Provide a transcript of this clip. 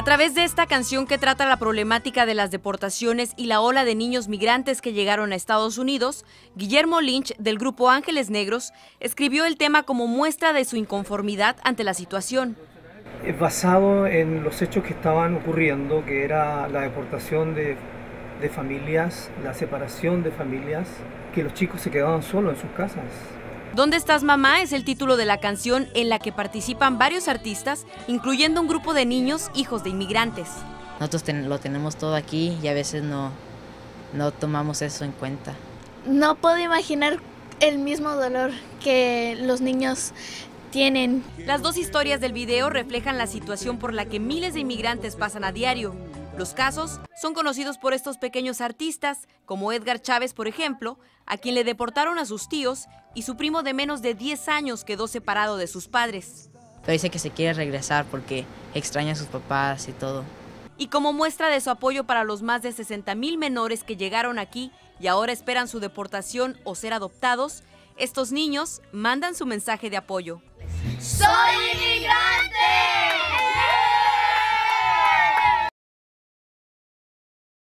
A través de esta canción que trata la problemática de las deportaciones y la ola de niños migrantes que llegaron a Estados Unidos, Guillermo Lynch, del grupo Ángeles Negros, escribió el tema como muestra de su inconformidad ante la situación. Es basado en los hechos que estaban ocurriendo, que era la deportación de familias, la separación de familias, que los chicos se quedaban solos en sus casas. ¿Dónde estás, mamá? Es el título de la canción en la que participan varios artistas, incluyendo un grupo de niños hijos de inmigrantes. Nosotros lo tenemos todo aquí y a veces no tomamos eso en cuenta. No puedo imaginar el mismo dolor que los niños tienen. Las dos historias del video reflejan la situación por la que miles de inmigrantes pasan a diario. Los casos son conocidos por estos pequeños artistas, como Edgar Chávez, por ejemplo, a quien le deportaron a sus tíos y su primo de menos de 10 años quedó separado de sus padres. Pero dice que se quiere regresar porque extraña a sus papás y todo. Y como muestra de su apoyo para los más de 60,000 menores que llegaron aquí y ahora esperan su deportación o ser adoptados, estos niños mandan su mensaje de apoyo. ¡Soy inmigrante!